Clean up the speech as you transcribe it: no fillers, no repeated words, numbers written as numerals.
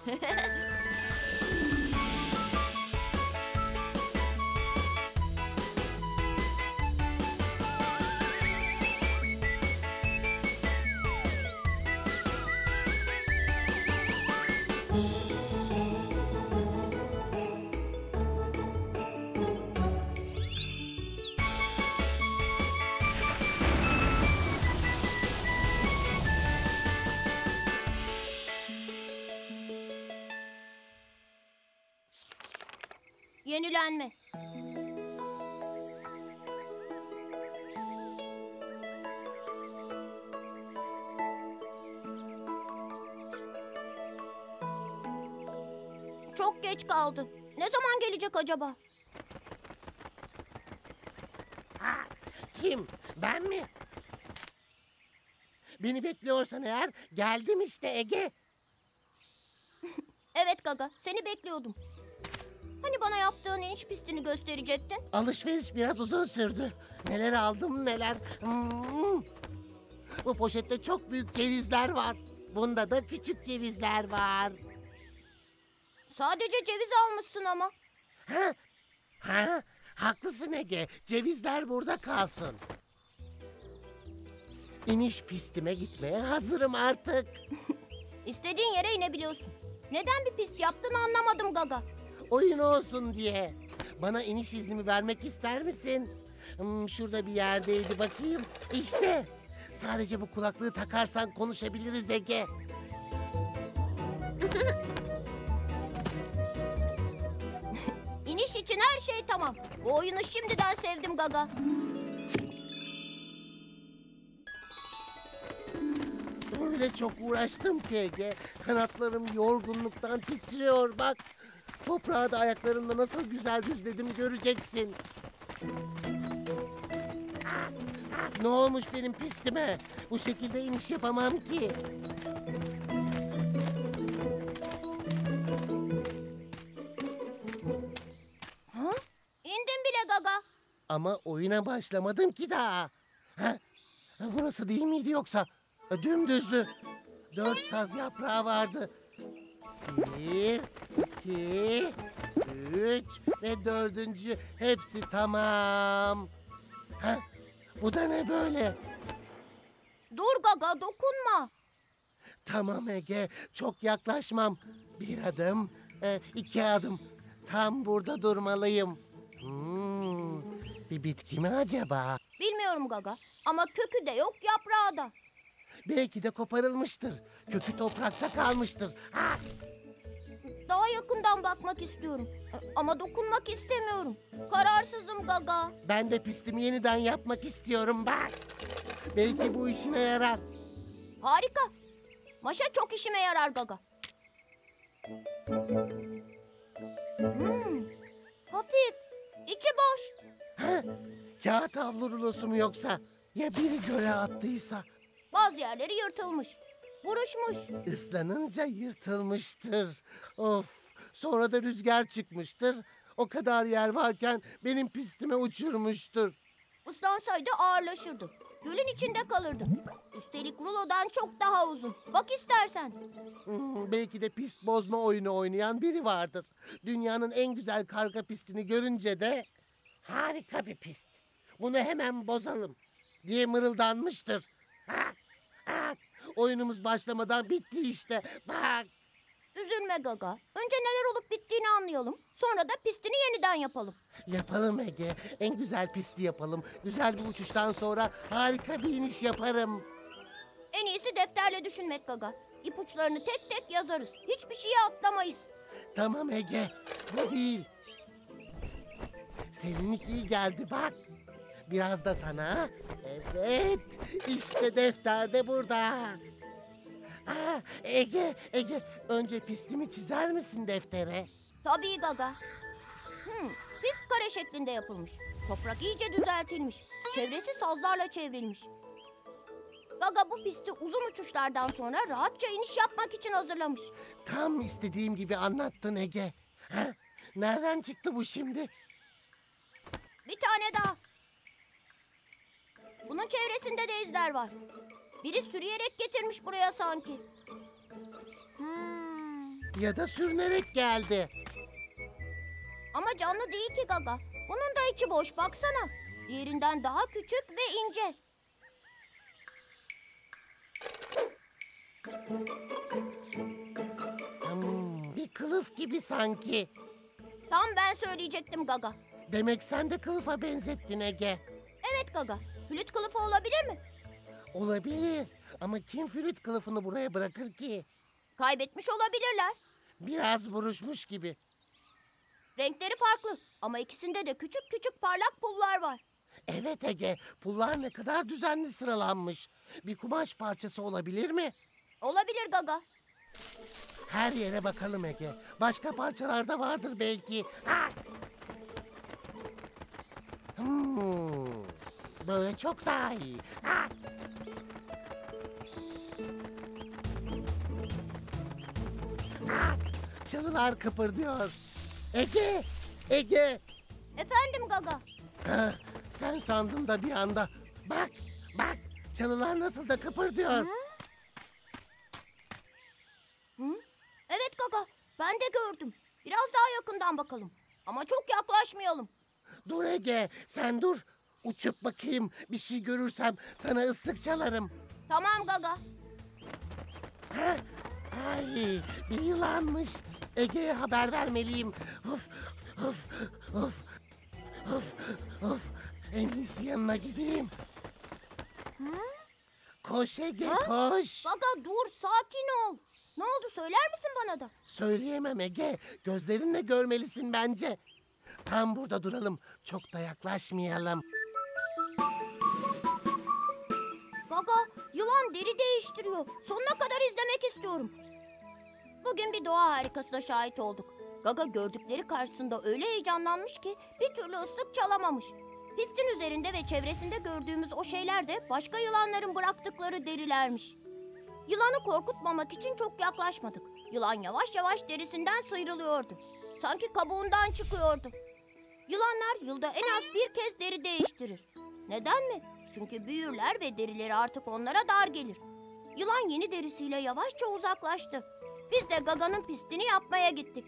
Yenilenme. Çok geç kaldı. Ne zaman gelecek acaba? Ha, kim? Ben mi? Beni bekliyorsan eğer geldim işte Ege. Evet Gaga, seni bekliyordum. Hani bana yaptığın iniş pistini gösterecektin? Alışveriş biraz uzun sürdü. Neler aldım neler. Bu poşette çok büyük cevizler var. Bunda da küçük cevizler var. Sadece ceviz almışsın ama. Ha, haklısın Ege. Cevizler burada kalsın. İniş pistime gitmeye hazırım artık. İstediğin yere inebiliyorsun. Neden bir pist yaptın anlamadım Gaga. Oyun olsun diye. Bana iniş iznimi vermek ister misin? Şurada bir yerdeydi bakayım. İşte. Sadece bu kulaklığı takarsan konuşabiliriz Ege. İniş için her şey tamam. Bu oyunu şimdiden sevdim Gaga. Öyle çok uğraştım ki Ege. Kanatlarım yorgunluktan titriyor bak. Toprağı da ayaklarımla nasıl güzel düzledim göreceksin. Ne olmuş benim pistime? Bu şekilde iniş yapamam ki. Ha? İndim bile Gaga. Ama oyuna başlamadım ki daha. Ha? Burası değil miydi yoksa? Dümdüzdü. 4 saz yaprağı vardı. 1, 2, 3 ve 4. Hepsi tamam. Ha? Bu da ne böyle? Dur Gaga, dokunma. Tamam Ege, çok yaklaşmam. 1 adım, 2 adım. Tam burada durmalıyım. Bir bitki mi acaba? Bilmiyorum Gaga ama kökü de yok, yaprağı da. Belki de koparılmıştır. Kökü toprakta kalmıştır. Ah! Daha yakından bakmak istiyorum. Ama dokunmak istemiyorum. Kararsızım Gaga. Ben de pistimi yeniden yapmak istiyorum bak. Belki bu işine yarar. Harika. Maşa çok işime yarar Gaga. Hafif. İçi boş. Ha? Kağıt havlu rulosu mu yoksa? Ya biri göle attıysa? Bazı yerleri yırtılmış. Buruşmuş. Islanınca yırtılmıştır. Of! Sonra da rüzgar çıkmıştır. O kadar yer varken benim pistime uçurmuştur. Islansaydı ağırlaşırdı. Gölün içinde kalırdı. Üstelik rulodan çok daha uzun. Bak istersen. Belki de pist bozma oyunu oynayan biri vardır. Dünyanın en güzel karga pistini görünce de harika bir pist. Bunu hemen bozalım diye mırıldanmıştır. Ha, ha, oyunumuz başlamadan bitti işte. Bak. Üzülme Gaga. Önce neler olup bittiğini anlayalım. Sonra da pistini yeniden yapalım. Yapalım Ege. En güzel pisti yapalım. Güzel bir uçuştan sonra harika bir iniş yaparım. En iyisi defterle düşünmek Gaga. İpuçlarını tek tek yazarız. Hiçbir şeyi atlamayız. Tamam Ege. Bu değil. Seninlik iyi geldi bak. Biraz da sana. Evet. İşte defter de burada. Ege. Önce pistimi çizer misin deftere? Tabii Gaga. Pist kare şeklinde yapılmış. Toprak iyice düzeltilmiş. Çevresi sazlarla çevrilmiş. Gaga bu pisti uzun uçuşlardan sonra rahatça iniş yapmak için hazırlamış. Tam istediğim gibi anlattın Ege. Ha? Nereden çıktı bu şimdi? Bir tane daha. Bunun çevresinde de izler var. Biri sürüyerek getirmiş buraya sanki. Ya da sürünerek geldi. Ama canlı değil ki Gaga. Bunun da içi boş baksana. Diğerinden daha küçük ve ince. Bir kılıf gibi sanki. Tam ben söyleyecektim Gaga. Demek sen de kılıfa benzettin Ege. Evet Gaga. Flüt kılıfı olabilir mi? Olabilir ama kim flüt kılıfını buraya bırakır ki? Kaybetmiş olabilirler. Biraz buruşmuş gibi. Renkleri farklı ama ikisinde de küçük küçük parlak pullar var. Evet Ege, pullar ne kadar düzenli sıralanmış. Bir kumaş parçası olabilir mi? Olabilir Gaga. Her yere bakalım Ege. Başka parçalarda vardır belki. Ha! Böyle çok daha iyi. Ha! Ha! Çalılar kıpırdıyor. Ege! Ege! Efendim Gaga. Ha, sen sandın da bir anda. Bak, bak. Çalılar nasıl da kıpırdıyor. Hı? Evet Gaga. Ben de gördüm. Biraz daha yakından bakalım. Ama çok yaklaşmayalım. Dur Ege, sen dur. Uçup bakayım. Bir şey görürsem sana ıslık çalarım. Tamam Gaga. Ha? Ay, bir yılanmış. Ege'ye haber vermeliyim. Of, of, of, of, of. En iyisi yanına gideyim. Koş Ege, koş. Gaga dur sakin ol. Ne oldu söyler misin bana da? Söyleyemem Ege. Gözlerinle görmelisin bence. Tam burada duralım. Çok da yaklaşmayalım. Gaga yılan deri değiştiriyor. Sonuna kadar izlemek istiyorum. Bugün bir doğa harikasına şahit olduk. Gaga gördükleri karşısında öyle heyecanlanmış ki bir türlü ıslık çalamamış. Pistin üzerinde ve çevresinde gördüğümüz o şeyler de başka yılanların bıraktıkları derilermiş. Yılanı korkutmamak için çok yaklaşmadık. Yılan yavaş yavaş derisinden sıyrılıyordu. Sanki kabuğundan çıkıyordu. Yılanlar yılda en az bir kez deri değiştirir. Neden mi? Çünkü büyürler ve derileri artık onlara dar gelir. Yılan yeni derisiyle yavaşça uzaklaştı. Biz de Gaga'nın pistini yapmaya gittik.